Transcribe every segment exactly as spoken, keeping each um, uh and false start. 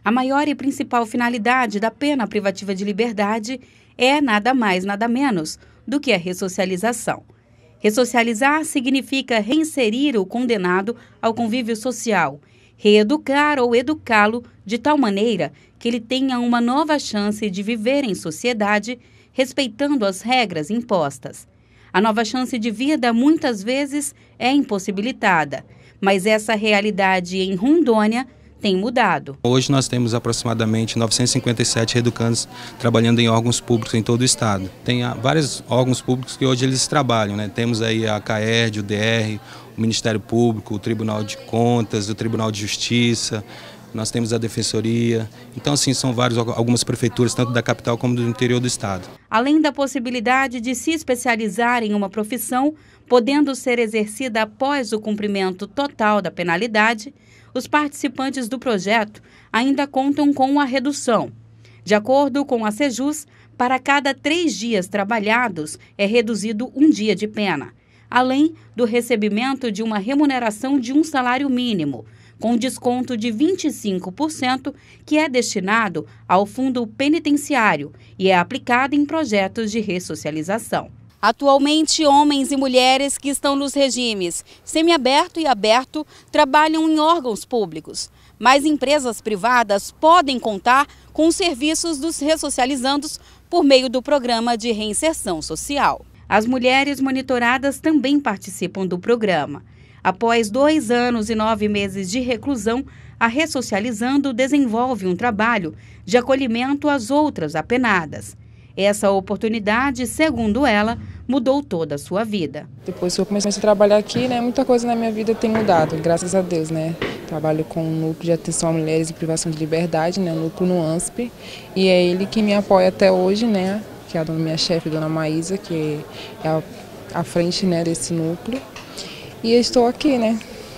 A maior e principal finalidade da pena privativa de liberdade é nada mais, nada menos do que a ressocialização. Ressocializar significa reinserir o condenado ao convívio social, reeducar ou educá-lo de tal maneira que ele tenha uma nova chance de viver em sociedade, respeitando as regras impostas. A nova chance de vida muitas vezes é impossibilitada, mas essa realidade em Rondônia tem mudado. Hoje nós temos aproximadamente novecentos e cinquenta e sete reeducandos trabalhando em órgãos públicos em todo o estado. Tem vários órgãos públicos que hoje eles trabalham, né? Temos aí a CAERD, o D R, o Ministério Público, o Tribunal de Contas, o Tribunal de Justiça, nós temos a Defensoria. Então, assim, são várias, algumas prefeituras, tanto da capital como do interior do estado. Além da possibilidade de se especializar em uma profissão, podendo ser exercida após o cumprimento total da penalidade, os participantes do projeto ainda contam com a redução. De acordo com a Sejus, para cada três dias trabalhados é reduzido um dia de pena, além do recebimento de uma remuneração de um salário mínimo, com desconto de vinte e cinco por cento, que é destinado ao fundo penitenciário e é aplicado em projetos de ressocialização. Atualmente, homens e mulheres que estão nos regimes semiaberto e aberto trabalham em órgãos públicos, mas empresas privadas podem contar com os serviços dos ressocializandos por meio do programa de reinserção social. As mulheres monitoradas também participam do programa. Após dois anos e nove meses de reclusão, a Ressocializando desenvolve um trabalho de acolhimento às outras apenadas. Essa oportunidade, segundo ela, mudou toda a sua vida. Depois que eu comecei a trabalhar aqui, né, muita coisa na minha vida tem mudado, graças a Deus, né? Trabalho com o Núcleo de Atenção a Mulheres em Privação de Liberdade, né, o Núcleo no ANSP, e é ele que me apoia até hoje, né, que é a minha chefe, dona Maísa, que é a, a frente, né, desse núcleo. E eu estou aqui, né,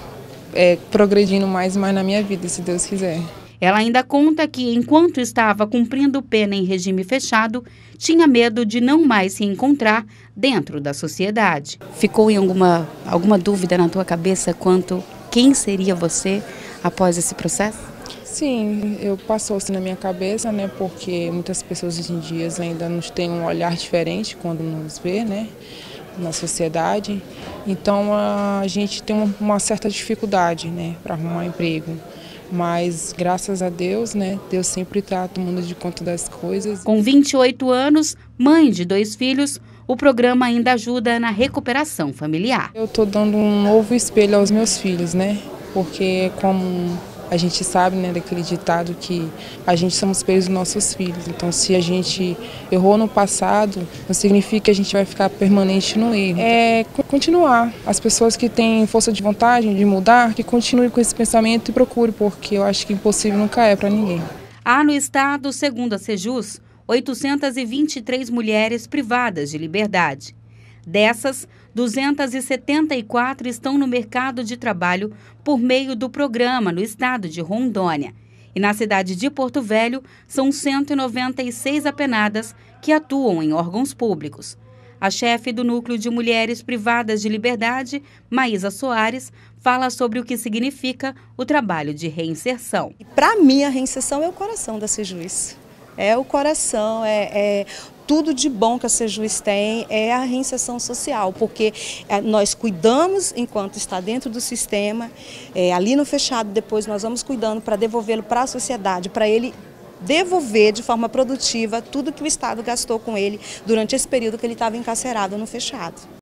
é, progredindo mais e mais na minha vida, se Deus quiser. Ela ainda conta que, enquanto estava cumprindo pena em regime fechado, tinha medo de não mais se encontrar dentro da sociedade. Ficou em alguma, alguma dúvida na tua cabeça quanto quem seria você após esse processo? Sim, eu passou assim na minha cabeça, né, porque muitas pessoas hoje em dia ainda nos têm um olhar diferente quando nos vê, né, na sociedade. Então a gente tem uma certa dificuldade, né, para arrumar emprego. Mas, graças a Deus, né, Deus sempre está tomando de conta das coisas. Com vinte e oito anos, mãe de dois filhos, o programa ainda ajuda na recuperação familiar. Eu estou dando um novo espelho aos meus filhos, né? Porque, como a gente sabe, né, daquele ditado que a gente somos espelhos dos nossos filhos. Então, se a gente errou no passado, não significa que a gente vai ficar permanente no erro. É continuar. As pessoas que têm força de vontade de mudar, que continuem com esse pensamento e procurem, porque eu acho que impossível nunca é para ninguém. Há no estado, segundo a Sejus, oitocentas e vinte e três mulheres privadas de liberdade. Dessas, duzentas e setenta e quatro estão no mercado de trabalho por meio do programa no estado de Rondônia. E na cidade de Porto Velho, são cento e noventa e seis apenadas que atuam em órgãos públicos. A chefe do Núcleo de Mulheres Privadas de Liberdade, Maísa Soares, fala sobre o que significa o trabalho de reinserção. Para mim, a reinserção é o coração da Sejus. É o coração, é, é tudo de bom que a Sejus tem, é a reinserção social, porque é, nós cuidamos enquanto está dentro do sistema, é, ali no fechado, depois nós vamos cuidando para devolvê-lo para a sociedade, para ele devolver de forma produtiva tudo que o Estado gastou com ele durante esse período que ele estava encarcerado no fechado.